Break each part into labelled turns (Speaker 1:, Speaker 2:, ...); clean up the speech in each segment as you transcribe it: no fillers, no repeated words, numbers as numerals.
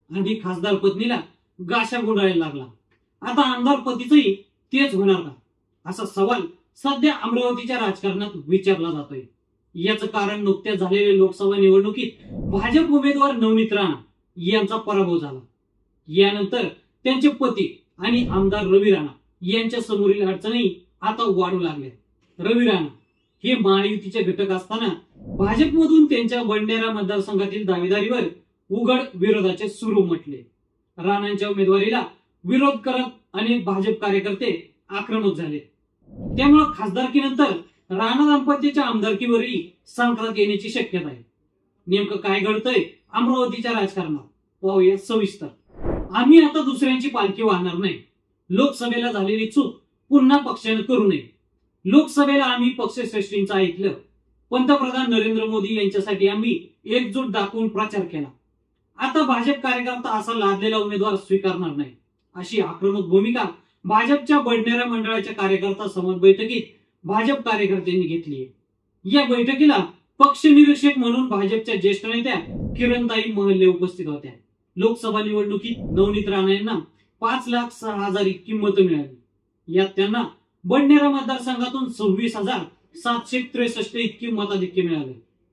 Speaker 1: आधी खासदार पत्नीला गाशा गुंडाळायला लागला, आता आमदार पतीचंही तेच होणार का, असा सवाल सध्या अमरावतीच्या राजकारणात विचारला जातोय। याचं कारण नुकत्याच झालेल्या लोकसभा निवडणुकीत भाजप उमेदवार नवनीत राणा यांचा पराभव झाला। यानंतर त्यांचे पती आणि आमदार रवी राणा यांच्या समोरील अडचणी आता वाढू लागल्या। रवी राणा हे महायुतीचे घटक असताना भाजपमधून त्यांच्या बंडेरा मतदारसंघातील दावेदारीवर उघड विरोधाचे सूर उमटले। राणांच्या उमेदवारीला विरोध करत अनेक भाजप कार्यकर्ते आक्रमक झाले। त्यामुळे खासदारकीनंतर राणा दाम्पत्याच्या आमदारकीवरही संक्रांत येण्याची शक्यता आहे। नेमकं काय घडतंय अमरावतीच्या राजकारणात पाहूया सविस्तर। आम्ही आता दुसऱ्यांची पालखी वाहणार नाही। लोकसभेला झालेली चूक पुन्हा पक्षाने करू नये। लोकसभेला आम्ही पक्षश्रेष्ठींचं ऐकलं, पंतप्रधान नरेंद्र मोदी यांच्यासाठी आम्ही एकजूट दाखवून प्रचार केला। आता भाजप कार्यकर्ता असा लादलेला उमेदवार स्वीकारणार नाही, अशी आक्रमक भूमिका भाजपच्या बडनेरा मंडळाच्या कार्यकर्ता समन्वय बैठकीत भाजप कार्यकर्त्यांनी घेतली आहे। या बैठकीला पक्ष निरीक्षक म्हणून भाजपच्या ज्येष्ठ नेत्या किरणताई महल्ले उपस्थित होत्या। लोकसभा निवडणुकीत नवनीत राणा यांना 5,06,000 इतकी मतं मिळाली। यात त्यांना बडनेरा मतदारसंघातून 26,763 इतकी मताधिक्य मिळाले।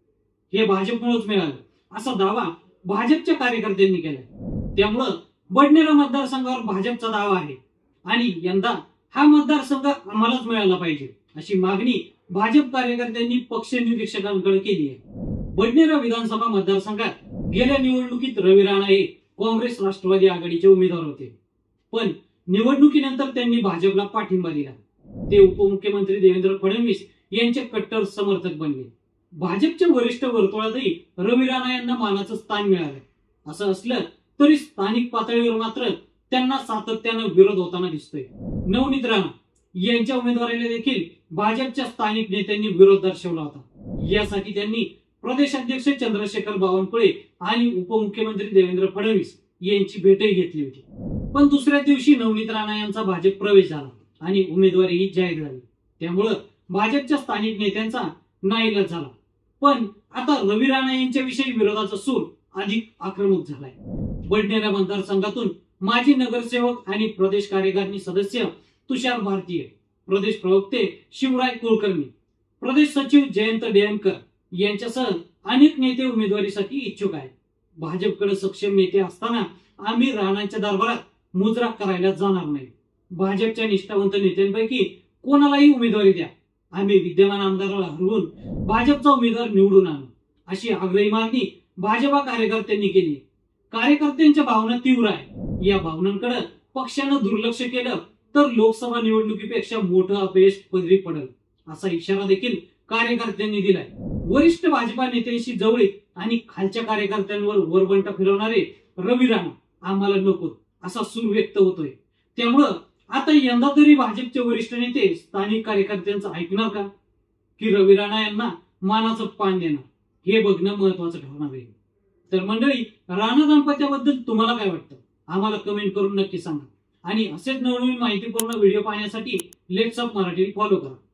Speaker 1: हे भाजपमुळेच मिळालं असा दावा भाजपच्या कार्यकर्त्यांनी केला। त्यामुळं बडनेरा मतदारसंघावर भाजपचा दावा आहे आणि यंदा हा मतदारसंघ आम्हालाच मिळाला पाहिजे, अशी मागणी भाजप कार्यकर्त्यांनी पक्ष निरीक्षकांकडे केली आहे। बडनेरा विधानसभा मतदारसंघात गेल्या निवडणुकीत रवी राणा हे काँग्रेस राष्ट्रवादी आघाडीचे उमेदवार होते, पण निवडणुकीनंतर त्यांनी भाजपला पाठिंबा दिला। ते उपमुख्यमंत्री देवेंद्र फडणवीस यांचे कट्टर समर्थक बनले। भाजपच्या वरिष्ठ वर्तुळातही रवी राणा यांना मानाचं स्थान मिळालं। असं असलं तरी स्थानिक पातळीवर मात्र त्यांना सातत्यानं विरोध होताना दिसतोय। नवनीत राणा यांच्या उमेदवारीला देखील भाजपच्या स्थानिक नेत्यांनी विरोध दर्शवला होता। यासाठी त्यांनी प्रदेशाध्यक्ष चंद्रशेखर बावनकुळे आणि उपमुख्यमंत्री देवेंद्र फडणवीस यांची भेटही घेतली होती, पण दुसऱ्या दिवशी नवनीत राणा यांचा भाजप प्रवेश झाला आणि उमेदवारीही जाहीर झाली। त्यामुळं भाजपच्या स्थानिक नेत्यांचा नाईलाज झाला। पण आता रवी राणा यांच्याविषयी विरोधाचा सूर अधिक आक्रमक झालाय। बडनेरा मतदारसंघातून माजी नगरसेवक आणि प्रदेश कार्यकारिणी सदस्य तुषार भारतीय, प्रदेश प्रवक्ते शिवराय कुलकर्णी, प्रदेश सचिव जयंत डेहनकर यांच्यासह अनेक नेते उमेदवारीसाठी इच्छुक आहेत। भाजपकडे सक्षम नेते असताना आम्ही राणांच्या दरबारात मुजरा करायला जाणार नाही। भाजपच्या निष्ठावंत नेत्यांपैकी कोणालाही उमेदवारी द्या, आम्ही विद्यमान आमदाराला हरवून भाजपचा उमेदवार निवडून आणू, अशी आग्रही मागणी भाजपा कार्यकर्त्यांनी केली। कार्यकर्त्यांच्या भावना तीव्र आहे। या भावनांकडे पक्षानं दुर्लक्ष केलं तर लोकसभा निवडणुकीपेक्षा मोठं अपयश पदरी पडेल, असा इशारा देखील कार्यकर्त्यांनी दिलाय। वरिष्ठ भाजपा नेत्यांशी जवळीक आणि खालच्या कार्यकर्त्यांवर वरबंटा फिरवणारे रवी राणा आम्हाला नको, असा सूर व्यक्त होतोय। त्यामुळं आता यंदा तरी भाजपचे वरिष्ठ नेते स्थानिक कार्यकर्त्यांचं ऐकणार का, की रवी राणा यांना मानाचं पान देणार, हे बघणं महत्वाचं ठरणार आहे। तर मंडळी, राणा दाम्पत्याबद्दल तुम्हाला काय वाटतं आम्हाला कमेंट करून नक्की सांगा आणि असेच नवनवीन माहितीपूर्ण व्हिडिओ पाहण्यासाठी लेट्स अप मराठी फॉलो करा।